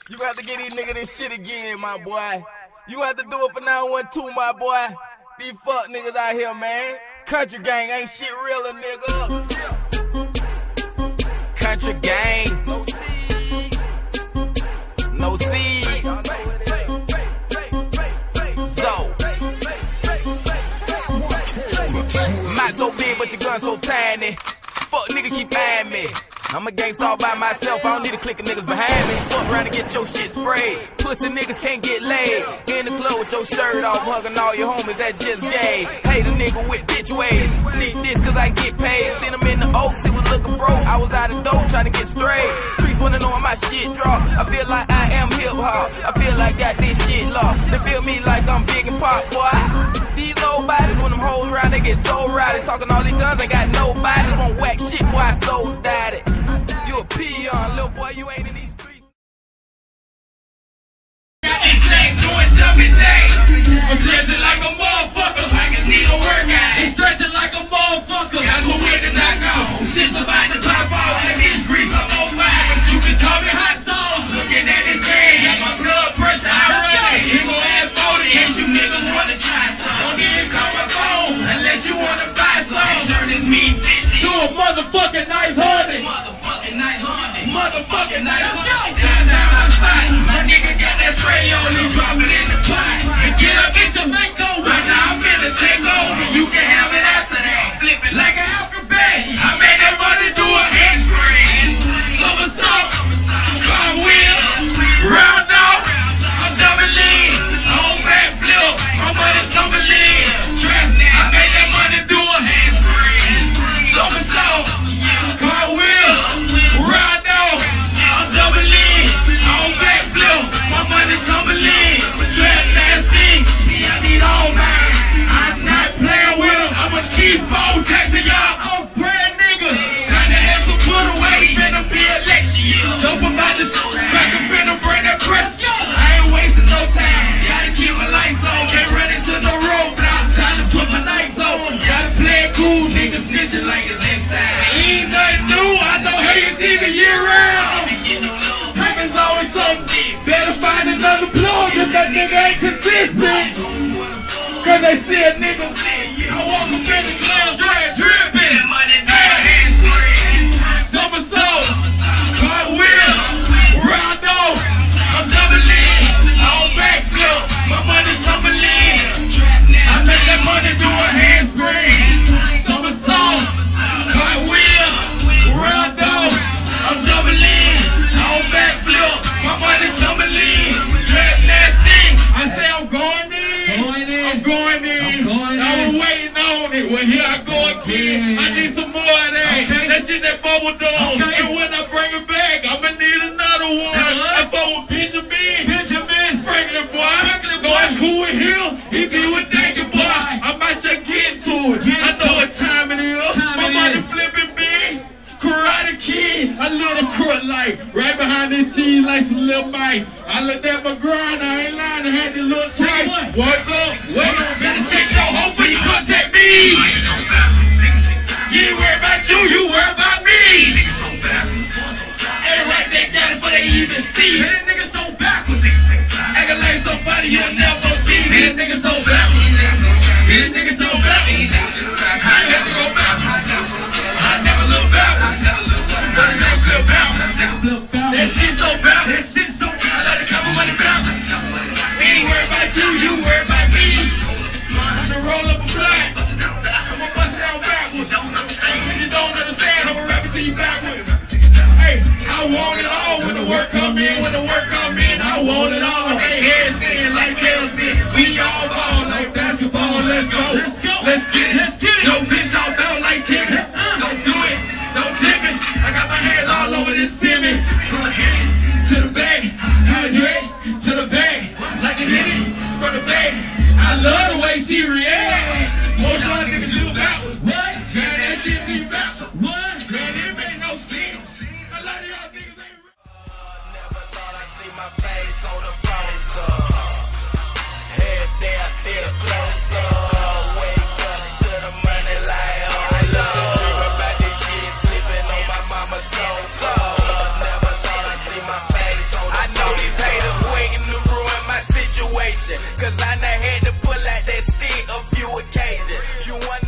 You gonna have to get these niggas this shit again, my boy. You gonna have to do it for 912, my boy. These fuck niggas out here, man. Country gang ain't shit realer, nigga. Country gang. No seed. So. Mouth so big, but your gun so tiny. Fuck nigga keep eyeing me. I'm a gangsta all by myself, I don't need a clique of niggas behind me. Fuck around and get your shit sprayed. Pussy niggas can't get laid. In the club with your shirt off, hugging all your homies, that just gay. Hate a nigga with bitch ways. Sneak this cause I get paid. Seen him in the Oaks, he was looking broke. I was out of dope trying to get straight. Streets wanna know when my shit drop. I feel like I am hip hop. I feel like got this shit locked. They feel me like I'm big and pop, boy. These old bodies, when them hoes round, they get so rowdy. Talking all these guns, ain't got no bodies. Won't whack shit, boy, I so died it. You a peon, little boy, you ain't in these streets. Got these legs doing jumping jacks. I'm dressing like a motherfucker, like a need a workout. It's stretching like a motherfucker. Got some weight to knock off. Shit's about to pop off. That bitch grease, I'm on fire. But you can call me hot sauce. Looking at this man, got my blood pressure, I run it. He gon' add 40 in case you niggas wanna try some. Don't even call my phone unless you wanna buy some. Turning me 50 to a motherfucking nice honey. Motherfucking night, downtown my spot. My nigga got that spray on, he drop it in the pot. And get up in Jamaica, right now I'm finna take over. You can have it after that, flip it like an alphabet. I made that money do a handspring. Somersault, cartwheel, round off. I'm doubling, on back flip, my money tumbling. Trap, I made that money do a handspring. Somersault, cartwheel, round off. I'm doubling, on back flip, my money tumbling. Trap nasty, see I need all mine. I'm not playing with them, I'ma keep on texting y'all. I'm praying niggas, time to have some put away. Finna be election year. Dope about this track, I'm finna bring that press. I ain't wasting no time, gotta keep my lights on. Can't run into no roadblock, time to put my nights on. Gotta play it cool, niggas snitching like it's inside. Ain't nothing new, I know haters either year round. Happens always something, better find another plug if that nigga ain't consistent. Cause they see a nigga, I walk up in the club, dripping, money down, hands free. Somersault, cartwheel, round off. I'm doubling, on back flip, my money tumbling. I make that money do a handspring. Somersault, cartwheel, round off. I'm doubling, on back flip, my money tumbling. Trap nasty, I say I'm going in. I'm going in. I was waiting on it. Well, here I go again. I need some more of that. That shit that bubble dome. And when I bring it back, I'ma need another one. I fuck with Benjamin Franklin, boy. No, I'm cool with him. He be with dank, boy. I might just get to it. I know what time it is. My money flipping big. Karate Kid. I live the court life. Right behind the cheese like some little mice. I looked at my grind. I ain't lying. I had to look tight. Wake up. Better check your hoe before you contact me. You ain't worry about you. You worry about me. Ain't like they got it before they even see. Man, nigga so backwards. Acting like somebody you'll never be. Man, nigga so backwards. Man, nigga so backwards. I ain't let you go backwards. I never look backwards. But I never flip backwards. That shit so backwards. I like to cover money backwards. Ain't worry about you, you worry about me. I'm gonna roll up a black. I'ma bust it down backwards. Cause you don't understand, I'ma rap it to you backwards. Hey, I want it all when the work come in. When the work come in, I want it all. Hey, heads spin like tailspin. We all ball like basketball. Let's go. Let's get it. Yo, bitch, I'll bounce like Timmy. Don't do it. Don't tip it. I got my hands all over this Simmons. To the bag. Hydrate. To the bag. Like a hit it from the bag. I love the way she reacts. Most of y'all niggas do backwards. What? Man, that shit be backwards. What? Man, it make no sense. A lot of y'all niggas ain't Never thought I'd see my face on the poster. Head there, I feel closer. Wake up to the money like I love. Dream about this shit, sleeping on my mama's sofa. Never thought I'd see my face on the poster. I know these Cause I done had to pull out that stick a few occasions. You wanna